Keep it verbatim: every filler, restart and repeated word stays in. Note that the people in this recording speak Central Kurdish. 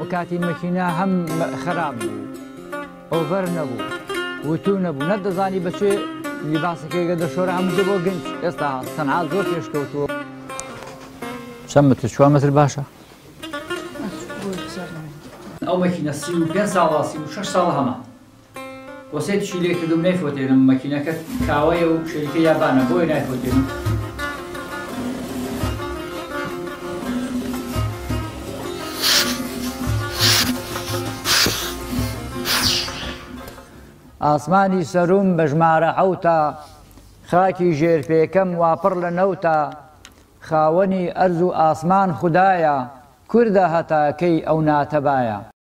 کاتی مەکینە هەم خراپ بوو ئۆڤەر نەبوو وتو نەبوو نەدەزانی بەچێ لیباسەکەیگە دەشۆرە هەموو بۆ گەنج ئێستا سەنعات زۆر پێشکەوتووە. چەند متر چوار متر باشە؟ ئەو مەکینە سی و پێنج ساڵە سی و شەش ساڵە هەمان وەسێتیشی لێ کردم نەیفۆتێنم مەکینەکە کاوەیە و شەریکە یابانە بۆی نایفۆتێنم. ئاسمانی سەروم بە ژمارە حەوتە خاکی ژێرپێکەم واپڕ لە نەوتە خاوەنی ئەرز و ئاسمان خودایە کووردە هەتاکەی ئەو ناتەبایە.